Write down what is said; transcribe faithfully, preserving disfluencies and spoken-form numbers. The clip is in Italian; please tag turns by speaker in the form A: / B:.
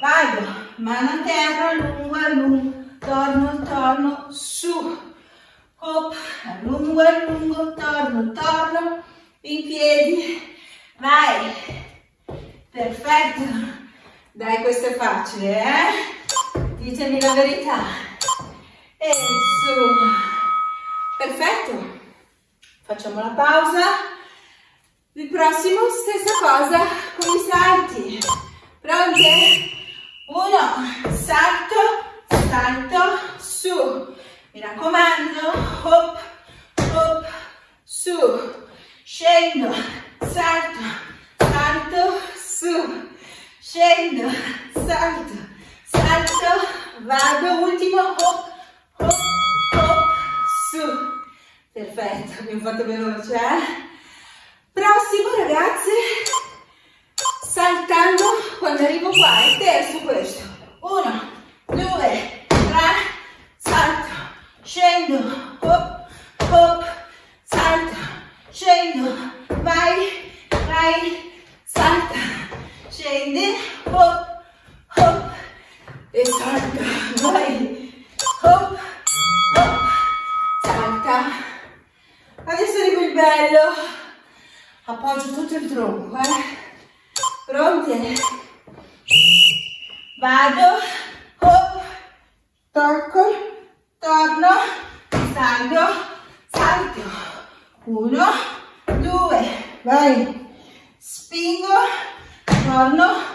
A: vado, mano a terra, allungo, allungo, torno, torno, su, hop, allungo, allungo, torno, torno, in piedi, vai, perfetto, dai, questo è facile, eh? Ditemi la verità, e su, perfetto, facciamo la pausa, il prossimo stessa cosa con i salti, pronte? Uno, salto, salto, su, mi raccomando, hop, hop, su, scendo, salto, salto, su, scendo, salto, salto, vado, ultimo, hop, hop, hop, su, perfetto, abbiamo fatto veloce, eh? Prossimo, ragazzi, saltando quando arrivo qua, il terzo questo, uno, due, tre, salto, scendo, hop, hop, salto, scendo, vai, vai, salta, scendi, hop, hop, e salta, vai, hop, hop, salta, adesso arrivo il bello, appoggio tutto il tronco, eh, pronti? Vado, hop, tocco, torno, salgo, salto, uno, due, vai, spingo, torno,